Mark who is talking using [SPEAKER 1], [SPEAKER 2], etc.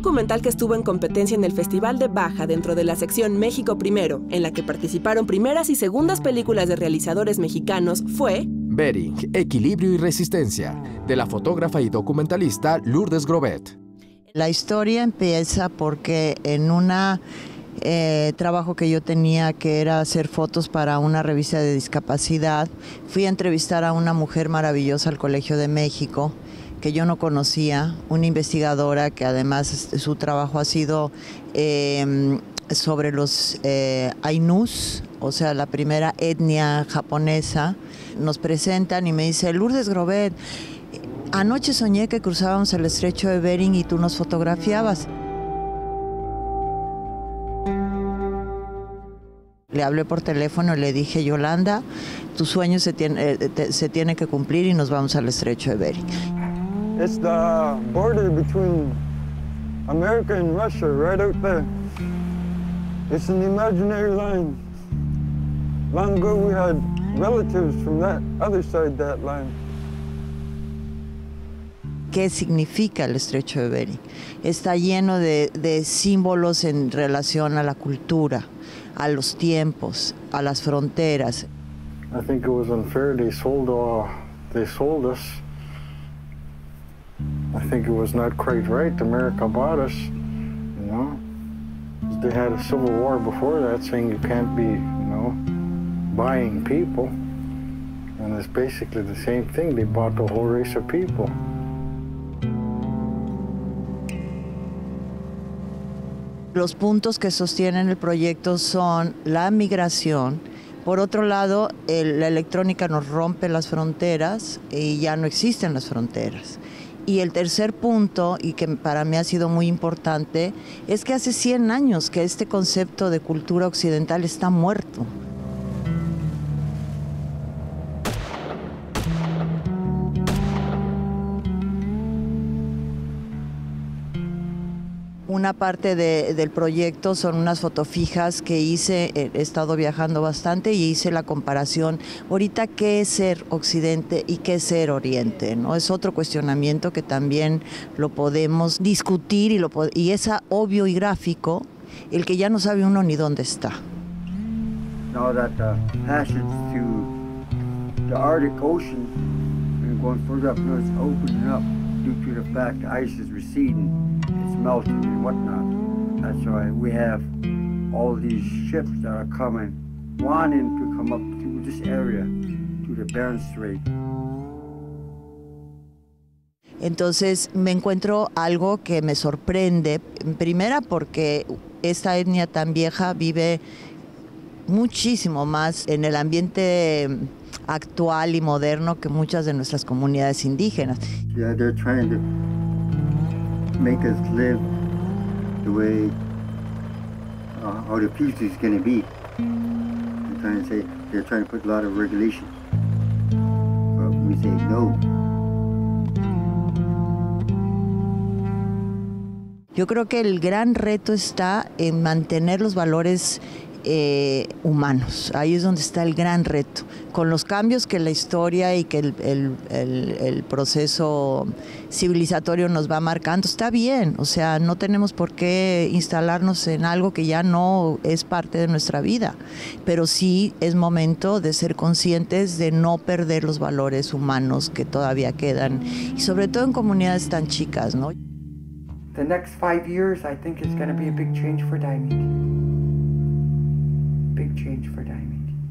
[SPEAKER 1] documental que estuvo en competencia en el Festival de Baja dentro de la sección México Primero, en la que participaron primeras y segundas películas de realizadores mexicanos, fue
[SPEAKER 2] Bering, Equilibrio y Resistencia, de la fotógrafa y documentalista Lourdes Grobet.
[SPEAKER 3] La historia empieza porque en una trabajo que yo tenía, que era hacer fotos para una revista de discapacidad, fui a entrevistar a una mujer maravillosa al Colegio de México, que yo no conocía, una investigadora que además su trabajo ha sido sobre los Ainus, o sea, la primera etnia japonesa. Nos presentan y me dice: Lourdes Grobet, anoche soñé que cruzábamos el estrecho de Bering y tú nos fotografiabas. Le hablé por teléfono y le dije: Yolanda, tu sueño se tiene que cumplir y nos vamos al estrecho de Bering.
[SPEAKER 4] It's the border between America and Russia, right out there. It's an imaginary line. Long ago we had relatives from that other side that line.
[SPEAKER 3] ¿Qué significa el estrecho de Bering? Está lleno de símbolos en relación a la cultura, a los tiempos, a las fronteras.
[SPEAKER 4] I think it was unfair. They sold us. I think it was not quite right. America bought us, you know. They had a civil war before that saying you can't be, you know, buying people. And it's basically the same thing. They bought the whole race of people.
[SPEAKER 3] Los puntos que sostienen el proyecto son la migración. Por otro lado, la electrónica nos rompe las fronteras y ya no existen las fronteras. Y el tercer punto, y que para mí ha sido muy importante, es que hace 100 años que este concepto de cultura occidental está muerto. Una parte del proyecto son unas fotofijas que hice, he estado viajando bastante y hice la comparación. Ahorita, ¿qué es ser Occidente y qué es ser Oriente? ¿No? Es otro cuestionamiento que también lo podemos discutir y es obvio y gráfico el que ya no sabe uno ni dónde está.
[SPEAKER 5] Now that the passage to the Arctic Ocean and going further up, it's opening up due to the fact the ice is receding. It's melting and whatnot. That's why we have all these ships that are coming, wanting to come up to this area, to the Bering Strait.
[SPEAKER 3] Entonces me encuentro algo que me sorprende, primera porque esta etnia tan vieja vive muchísimo más en el ambiente actual y moderno que muchas de nuestras comunidades indígenas.
[SPEAKER 5] Yeah, they're trying to make us live the way how the future is going to be. They're trying to put a lot of regulation, but we say no.
[SPEAKER 3] Yo creo que el gran reto está en mantener los valores humanos. Ahí es donde está el gran reto. Con los cambios que la historia y que el proceso civilizatorio nos va marcando, está bien. O sea, no tenemos por qué instalarnos en algo que ya no es parte de nuestra vida. Pero sí es momento de ser conscientes de no perder los valores humanos que todavía quedan. Y sobre todo en comunidades tan chicas, ¿no?
[SPEAKER 6] The next 5 years, I think, is going to be a big change for Diamond. Big change for Diamond.